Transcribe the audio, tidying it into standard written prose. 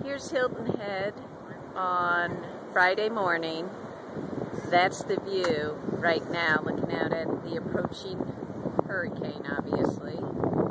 Here's Hilton Head on Friday morning. That's the view right now, looking out at the approaching hurricane, obviously.